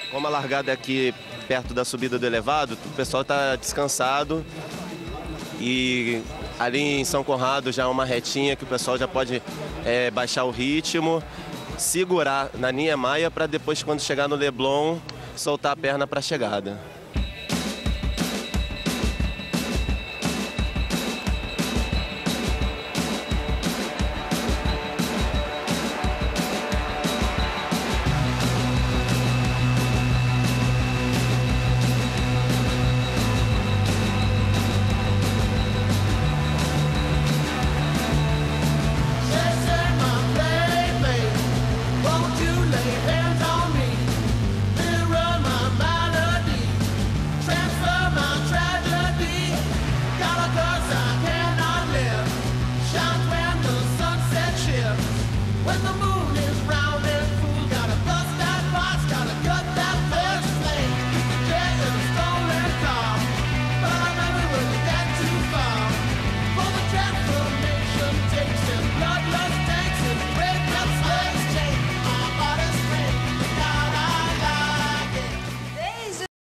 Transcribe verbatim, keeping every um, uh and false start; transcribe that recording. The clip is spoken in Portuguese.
Como a largada é aqui perto da subida do elevado, o pessoal está descansado e ali em São Conrado já é uma retinha que o pessoal já pode é, baixar o ritmo, segurar na Niemeyer para depois, quando chegar no Leblon, soltar a perna para a chegada. Won't you lay